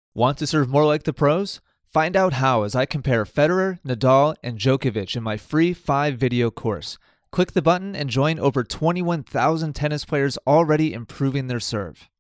Want to serve more like the pros? Find out how as I compare Federer, Nadal, and Djokovic in my free 5-video course. Click the button and join over 21,000 tennis players already improving their serve.